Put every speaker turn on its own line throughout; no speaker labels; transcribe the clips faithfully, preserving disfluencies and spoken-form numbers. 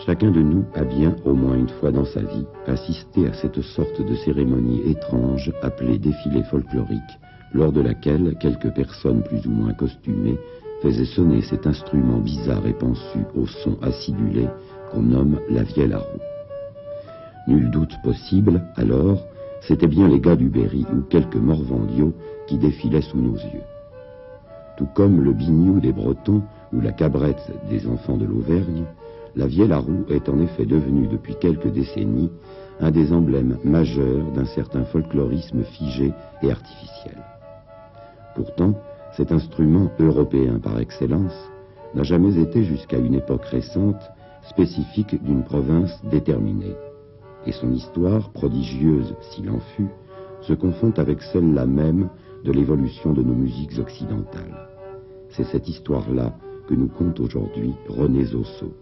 Chacun de nous a bien, au moins une fois dans sa vie, assisté à cette sorte de cérémonie étrange appelée défilé folklorique, lors de laquelle quelques personnes plus ou moins costumées faisaient sonner cet instrument bizarre et pensu au son acidulé qu'on nomme la vielle à roue. Nul doute possible, alors, c'étaient bien les gars du Berry ou quelques morvandiaux qui défilaient sous nos yeux. Tout comme le biniou des Bretons ou la cabrette des enfants de l'Auvergne, la vielle à roue est en effet devenue depuis quelques décennies un des emblèmes majeurs d'un certain folklorisme figé et artificiel. Pourtant, cet instrument européen par excellence n'a jamais été jusqu'à une époque récente spécifique d'une province déterminée, et son histoire, prodigieuse s'il en fut, se confond avec celle-là même de l'évolution de nos musiques occidentales. C'est cette histoire-là que nous conte aujourd'hui René Zosso.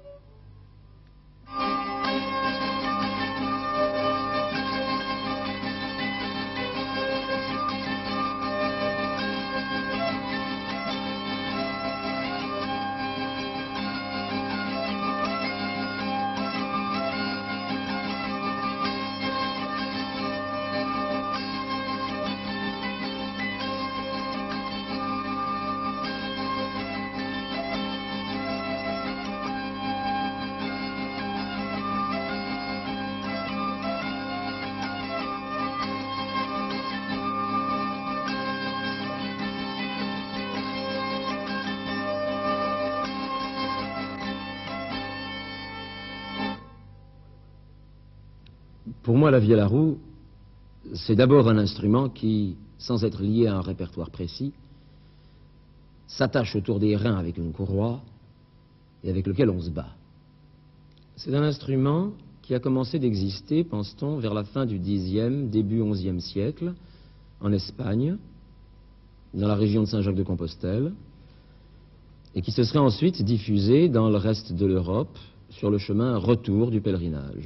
Pour moi, la vielle à roue, c'est d'abord un instrument qui, sans être lié à un répertoire précis, s'attache autour des reins avec une courroie et avec lequel on se bat. C'est un instrument qui a commencé d'exister, pense-t-on, vers la fin du dixième, début onzième siècle, en Espagne, dans la région de Saint-Jacques-de-Compostelle, et qui se serait ensuite diffusé dans le reste de l'Europe sur le chemin retour du pèlerinage.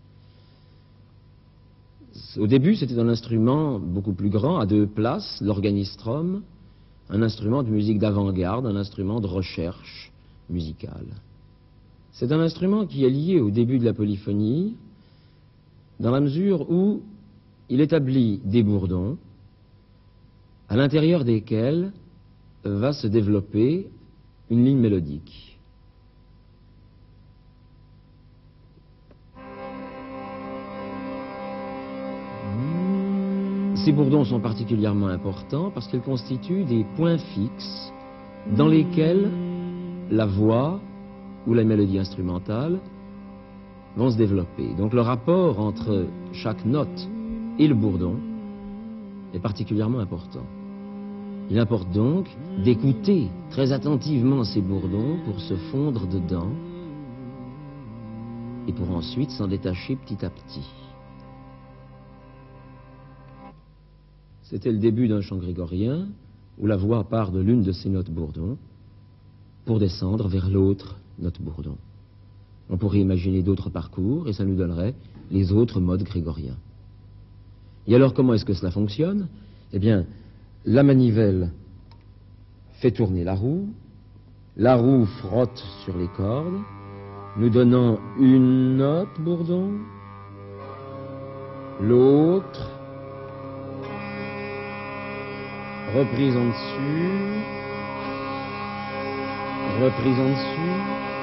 Au début, c'était un instrument beaucoup plus grand, à deux places, l'organistrum, un instrument de musique d'avant-garde, un instrument de recherche musicale. C'est un instrument qui est lié au début de la polyphonie, dans la mesure où il établit des bourdons, à l'intérieur desquels va se développer une ligne mélodique. Ces bourdons sont particulièrement importants parce qu'ils constituent des points fixes dans lesquels la voix ou la mélodie instrumentale vont se développer. Donc le rapport entre chaque note et le bourdon est particulièrement important. Il importe donc d'écouter très attentivement ces bourdons pour se fondre dedans et pour ensuite s'en détacher petit à petit. C'était le début d'un chant grégorien où la voix part de l'une de ces notes bourdon pour descendre vers l'autre note bourdon. On pourrait imaginer d'autres parcours et ça nous donnerait les autres modes grégoriens. Et alors comment est-ce que cela fonctionne? Eh bien, la manivelle fait tourner la roue, la roue frotte sur les cordes, nous donnant une note bourdon, l'autre, reprise en dessus, reprise en dessus,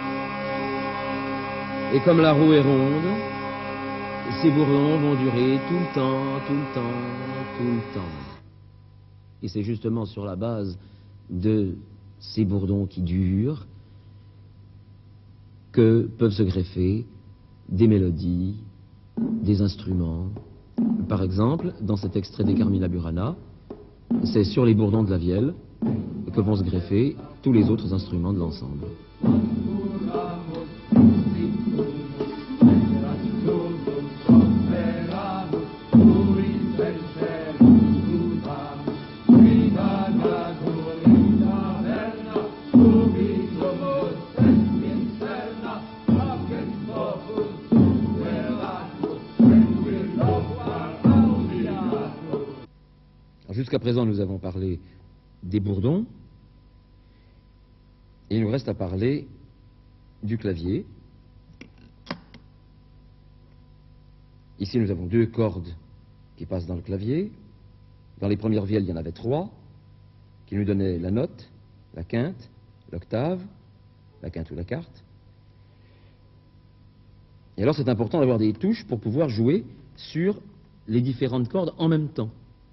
et comme la roue est ronde, ces bourdons vont durer tout le temps, tout le temps, tout le temps. Et c'est justement sur la base de ces bourdons qui durent que peuvent se greffer des mélodies, des instruments. Par exemple, dans cet extrait des Carmina Burana, c'est sur les bourdons de la vielle que vont se greffer tous les autres instruments de l'ensemble. Jusqu'à présent, nous avons parlé des bourdons, et il nous reste à parler du clavier, Ici, nous avons deux cordes qui passent dans le clavier. Dans les premières vielles, il y en avait trois, qui nous donnaient la note, la quinte, l'octave, la quinte ou la quarte. Et alors, c'est important d'avoir des touches pour pouvoir jouer sur les différentes cordes en même temps.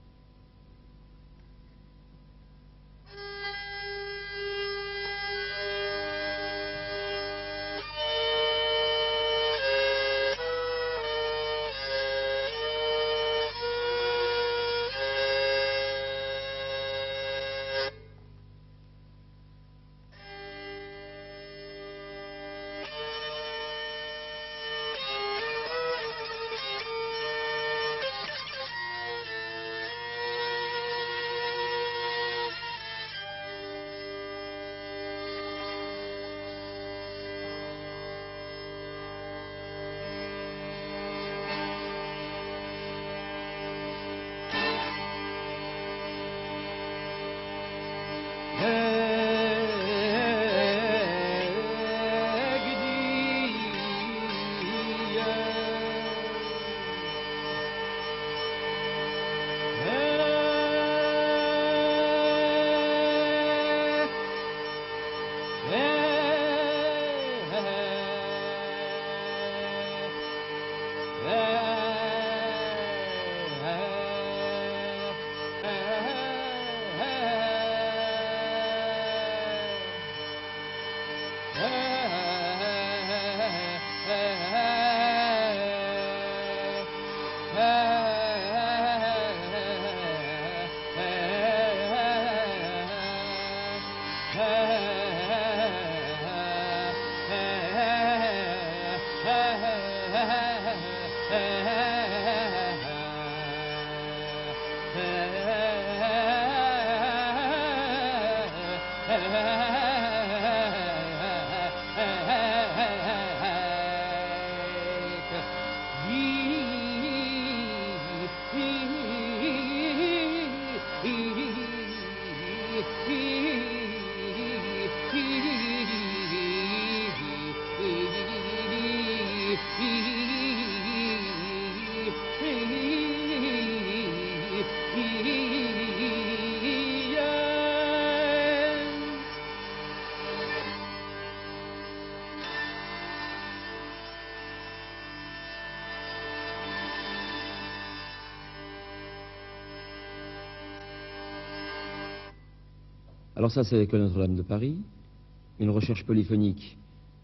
Alors ça, c'est l'école Notre-Dame de Paris, une recherche polyphonique,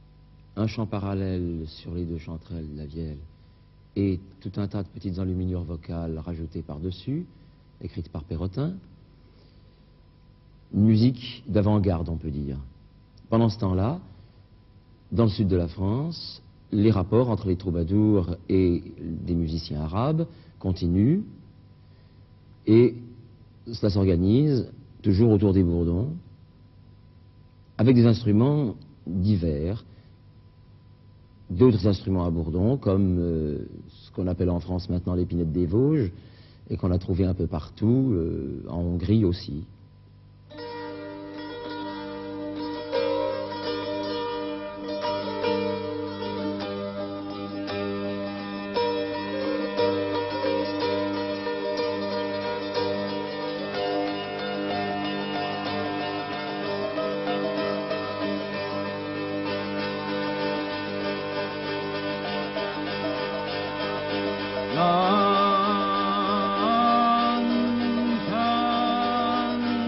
un chant parallèle sur les deux chanterelles de la vielle, et tout un tas de petites enluminures vocales rajoutées par-dessus, écrites par Perrotin. Une musique d'avant-garde, on peut dire. Pendant ce temps-là, dans le sud de la France, les rapports entre les troubadours et des musiciens arabes continuent, et cela s'organise toujours autour des bourdons, avec des instruments divers, d'autres instruments à bourdon, comme euh, ce qu'on appelle en France maintenant l'épinette des Vosges, et qu'on a trouvé un peu partout, euh, en Hongrie aussi.
Long time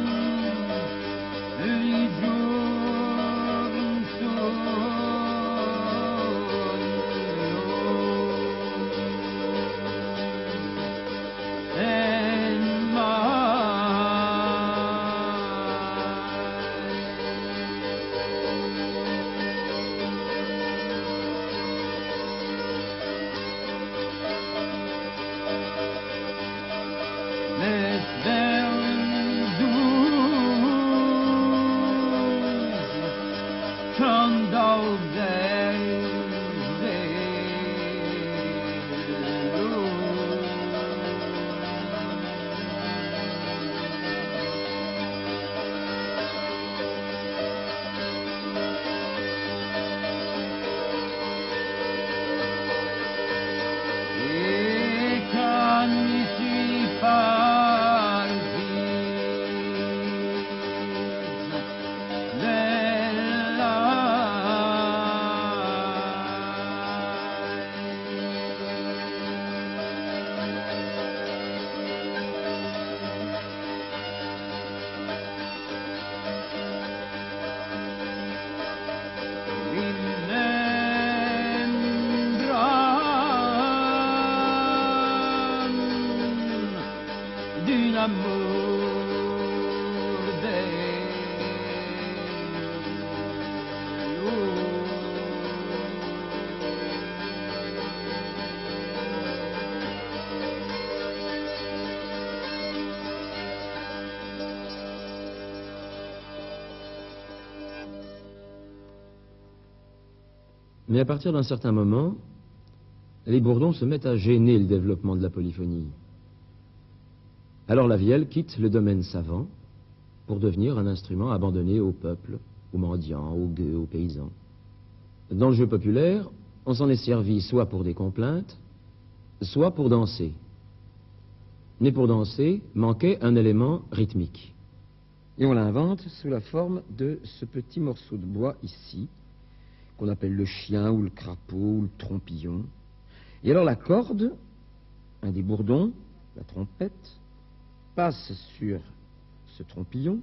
Mais à partir d'un certain moment, les bourdons se mettent à gêner le développement de la polyphonie. Alors la vielle quitte le domaine savant pour devenir un instrument abandonné au peuple, aux mendiants, aux gueux, aux paysans. Dans le jeu populaire, on s'en est servi soit pour des complaintes, soit pour danser. Mais pour danser, manquait un élément rythmique. Et on l'invente sous la forme de ce petit morceau de bois ici, qu'on appelle le chien ou le crapaud ou le trompillon. Et alors la corde, un des bourdons, la trompette, passe sur ce trompillon.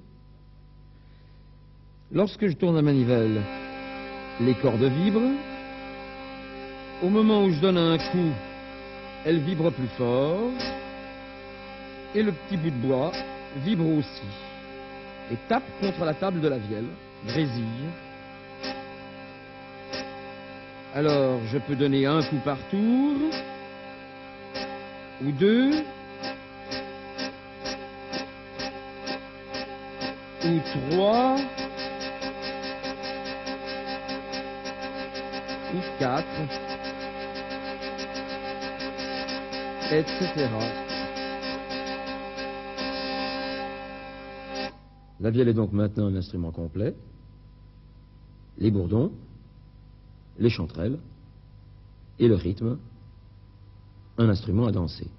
Lorsque je tourne la manivelle, les cordes vibrent. Au moment où je donne un coup, elles vibrent plus fort. Et le petit bout de bois vibre aussi et tape contre la table de la vielle, grésille. Alors, je peux donner un coup par tour, ou deux, ou trois, ou quatre, et cetera. La vielle est donc maintenant un instrument complet. Les bourdons, les chanterelles et le rythme, un instrument à danser.